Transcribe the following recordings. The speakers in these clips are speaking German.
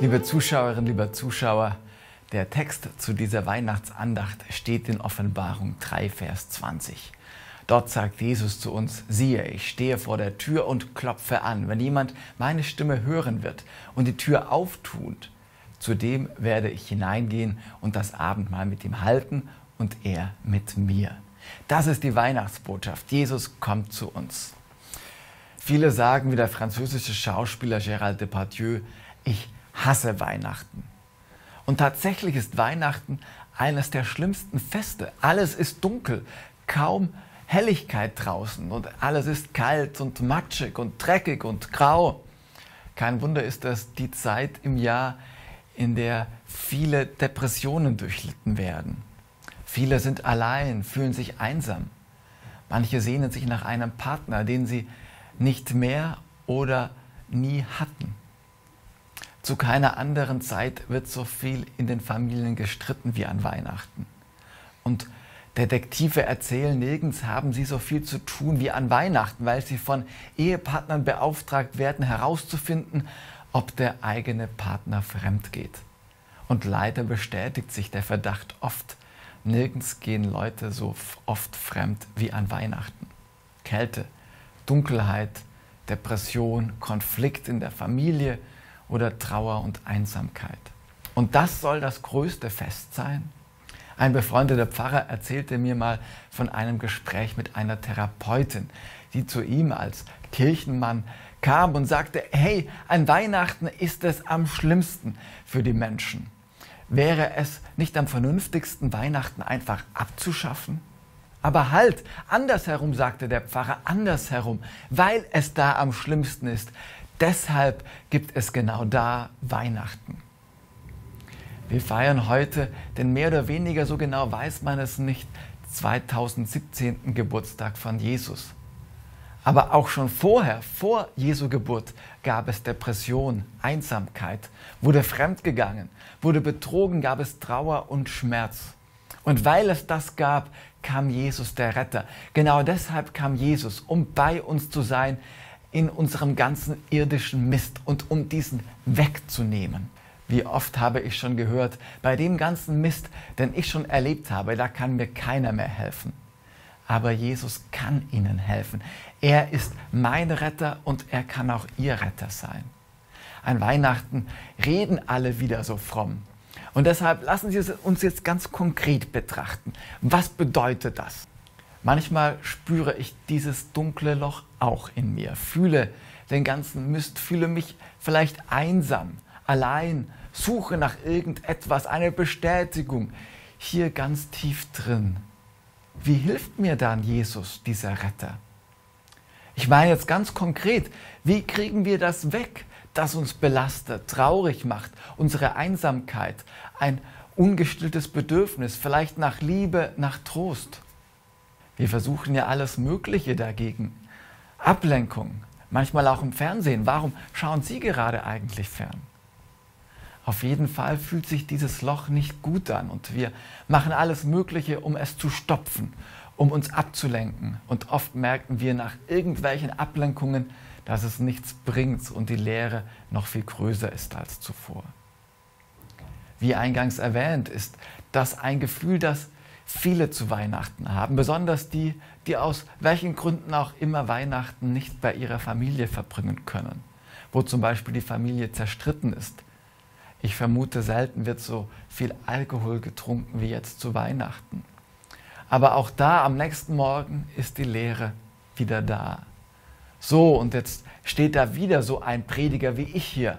Liebe Zuschauerinnen, lieber Zuschauer, der Text zu dieser Weihnachtsandacht steht in Offenbarung 3, Vers 20. Dort sagt Jesus zu uns: Siehe, ich stehe vor der Tür und klopfe an. Wenn jemand meine Stimme hören wird und die Tür auftut, zu dem werde ich hineingehen und das Abendmahl mit ihm halten und er mit mir. Das ist die Weihnachtsbotschaft. Jesus kommt zu uns. Viele sagen, wie der französische Schauspieler Gérald Depardieu: Ich hasse Weihnachten. Und tatsächlich ist Weihnachten eines der schlimmsten Feste. Alles ist dunkel, kaum Helligkeit draußen und alles ist kalt und matschig und dreckig und grau. Kein Wunder ist das die Zeit im Jahr, in der viele Depressionen durchlitten werden. Viele sind allein, fühlen sich einsam. Manche sehnen sich nach einem Partner, den sie nicht mehr oder nie hatten. Zu keiner anderen Zeit wird so viel in den Familien gestritten wie an Weihnachten. Und Detektive erzählen, nirgends haben sie so viel zu tun wie an Weihnachten, weil sie von Ehepartnern beauftragt werden, herauszufinden, ob der eigene Partner fremd geht. Und leider bestätigt sich der Verdacht oft. Nirgends gehen Leute so oft fremd wie an Weihnachten. Kälte, Dunkelheit, Depression, Konflikt in der Familie oder Trauer und Einsamkeit. Und das soll das größte Fest sein? Ein befreundeter Pfarrer erzählte mir mal von einem Gespräch mit einer Therapeutin, die zu ihm als Kirchenmann kam und sagte: Hey, an Weihnachten ist es am schlimmsten für die Menschen. Wäre es nicht am vernünftigsten, Weihnachten einfach abzuschaffen? Aber halt, andersherum, sagte der Pfarrer, andersherum, weil es da am schlimmsten ist. Deshalb gibt es genau da Weihnachten. Wir feiern heute den mehr oder weniger, so genau weiß man es nicht, 2017. Geburtstag von Jesus. Aber auch schon vorher, vor Jesu Geburt, gab es Depression, Einsamkeit, wurde fremdgegangen, wurde betrogen, gab es Trauer und Schmerz. Und weil es das gab, kam Jesus, der Retter. Genau deshalb kam Jesus, um bei uns zu sein in unserem ganzen irdischen Mist und um diesen wegzunehmen. Wie oft habe ich schon gehört, bei dem ganzen Mist, den ich schon erlebt habe, da kann mir keiner mehr helfen. Aber Jesus kann ihnen helfen. Er ist mein Retter und er kann auch ihr Retter sein. An Weihnachten reden alle wieder so fromm. Und deshalb lassen Sie uns jetzt ganz konkret betrachten. Was bedeutet das? Manchmal spüre ich dieses dunkle Loch auch in mir, fühle den ganzen Mist, fühle mich vielleicht einsam, allein, suche nach irgendetwas, eine Bestätigung, hier ganz tief drin. Wie hilft mir dann Jesus, dieser Retter? Ich meine jetzt ganz konkret, wie kriegen wir das weg, das uns belastet, traurig macht, unsere Einsamkeit, ein ungestilltes Bedürfnis, vielleicht nach Liebe, nach Trost? Wir versuchen ja alles Mögliche dagegen. Ablenkung, manchmal auch im Fernsehen. Warum schauen Sie gerade eigentlich fern? Auf jeden Fall fühlt sich dieses Loch nicht gut an und wir machen alles Mögliche, um es zu stopfen, um uns abzulenken. Und oft merken wir nach irgendwelchen Ablenkungen, dass es nichts bringt und die Leere noch viel größer ist als zuvor. Wie eingangs erwähnt, ist das ein Gefühl, das viele zu Weihnachten haben, besonders die, die aus welchen Gründen auch immer Weihnachten nicht bei ihrer Familie verbringen können, wo zum Beispiel die Familie zerstritten ist. Ich vermute, selten wird so viel Alkohol getrunken wie jetzt zu Weihnachten. Aber auch da, am nächsten Morgen, ist die Leere wieder da. So, und jetzt steht da wieder so ein Prediger wie ich hier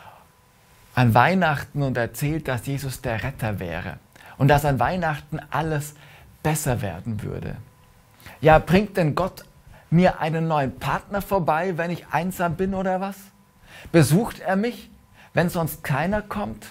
an Weihnachten und erzählt, dass Jesus der Retter wäre. Und dass an Weihnachten alles besser werden würde. Ja, bringt denn Gott mir einen neuen Partner vorbei, wenn ich einsam bin oder was? Besucht er mich, wenn sonst keiner kommt?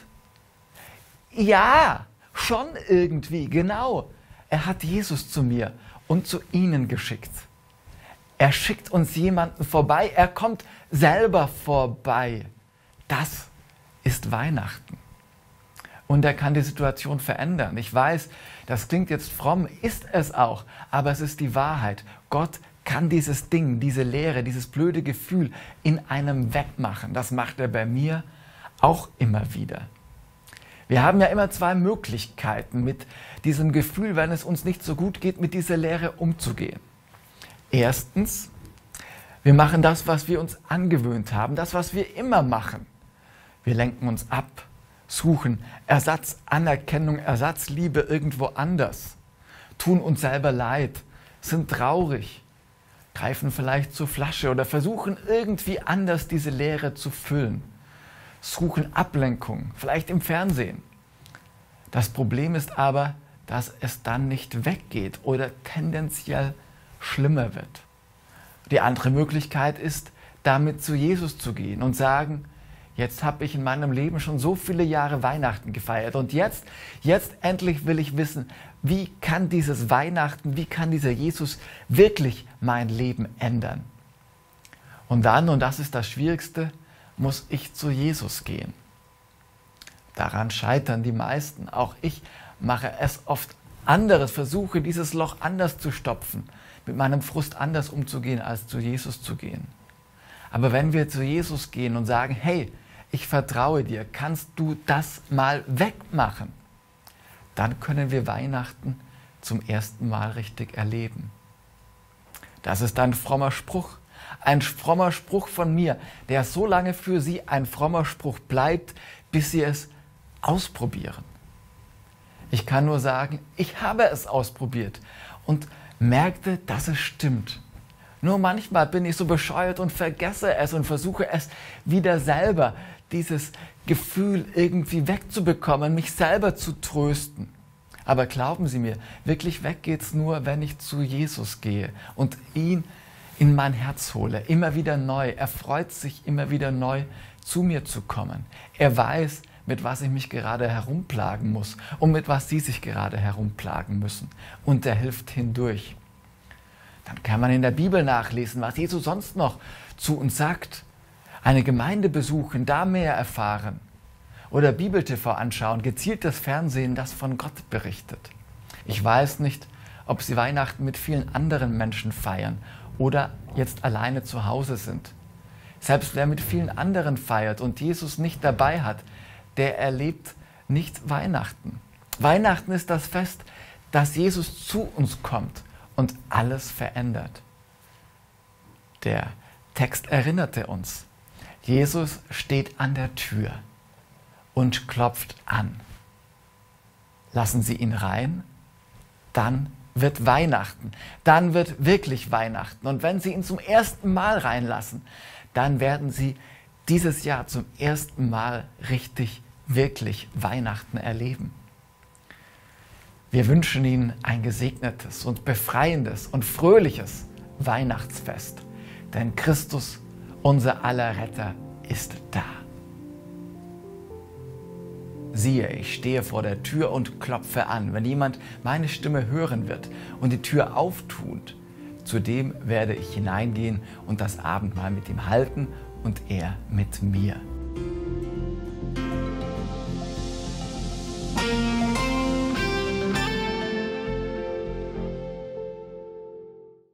Ja, schon irgendwie, genau. Er hat Jesus zu mir und zu Ihnen geschickt. Er schickt uns jemanden vorbei, er kommt selber vorbei. Das ist Weihnachten. Und er kann die Situation verändern. Ich weiß, das klingt jetzt fromm, ist es auch, aber es ist die Wahrheit. Gott kann dieses Ding, diese Leere, dieses blöde Gefühl in einem wegmachen. Das macht er bei mir, auch immer wieder. Wir haben ja immer zwei Möglichkeiten, mit diesem Gefühl, wenn es uns nicht so gut geht, mit dieser Leere umzugehen. Erstens, wir machen das, was wir uns angewöhnt haben, das, was wir immer machen. Wir lenken uns ab, suchen Ersatzanerkennung, Ersatzliebe irgendwo anders, tun uns selber leid, sind traurig, greifen vielleicht zur Flasche oder versuchen irgendwie anders diese Leere zu füllen, suchen Ablenkung, vielleicht im Fernsehen. Das Problem ist aber, dass es dann nicht weggeht oder tendenziell schlimmer wird. Die andere Möglichkeit ist, damit zu Jesus zu gehen und sagen, jetzt habe ich in meinem Leben schon so viele Jahre Weihnachten gefeiert und jetzt endlich will ich wissen, wie kann dieses Weihnachten, wie kann dieser Jesus wirklich mein Leben ändern? Und dann, und das ist das Schwierigste, muss ich zu Jesus gehen. Daran scheitern die meisten. Auch ich mache es oft anderes, versuche dieses Loch anders zu stopfen, mit meinem Frust anders umzugehen, als zu Jesus zu gehen. Aber wenn wir zu Jesus gehen und sagen, hey, ich vertraue dir, kannst du das mal wegmachen? Dann können wir Weihnachten zum ersten Mal richtig erleben. Das ist ein frommer Spruch. Ein frommer Spruch von mir, der so lange für Sie ein frommer Spruch bleibt, bis Sie es ausprobieren. Ich kann nur sagen, ich habe es ausprobiert und merkte, dass es stimmt. Nur manchmal bin ich so bescheuert und vergesse es und versuche es wieder selber, dieses Gefühl irgendwie wegzubekommen, mich selber zu trösten. Aber glauben Sie mir, wirklich weg geht's nur, wenn ich zu Jesus gehe und ihn in mein Herz hole, immer wieder neu. Er freut sich immer wieder neu, zu mir zu kommen. Er weiß, mit was ich mich gerade herumplagen muss und mit was Sie sich gerade herumplagen müssen. Und er hilft hindurch. Dann kann man in der Bibel nachlesen, was Jesus sonst noch zu uns sagt. Eine Gemeinde besuchen, da mehr erfahren. Oder Bibel-TV anschauen, gezieltes Fernsehen, das von Gott berichtet. Ich weiß nicht, ob Sie Weihnachten mit vielen anderen Menschen feiern oder jetzt alleine zu Hause sind. Selbst wer mit vielen anderen feiert und Jesus nicht dabei hat, der erlebt nicht Weihnachten. Weihnachten ist das Fest, dass Jesus zu uns kommt und alles verändert. Der Text erinnerte uns, Jesus steht an der Tür und klopft an. Lassen Sie ihn rein, dann wird Weihnachten. Dann wird wirklich Weihnachten. Und wenn Sie ihn zum ersten Mal reinlassen, dann werden Sie dieses Jahr zum ersten Mal richtig, wirklich Weihnachten erleben. Wir wünschen Ihnen ein gesegnetes und befreiendes und fröhliches Weihnachtsfest. Denn Christus, unser aller Retter, ist da. Siehe, ich stehe vor der Tür und klopfe an. Wenn jemand meine Stimme hören wird und die Tür auftut, zu dem werde ich hineingehen und das Abendmahl mit ihm halten und er mit mir.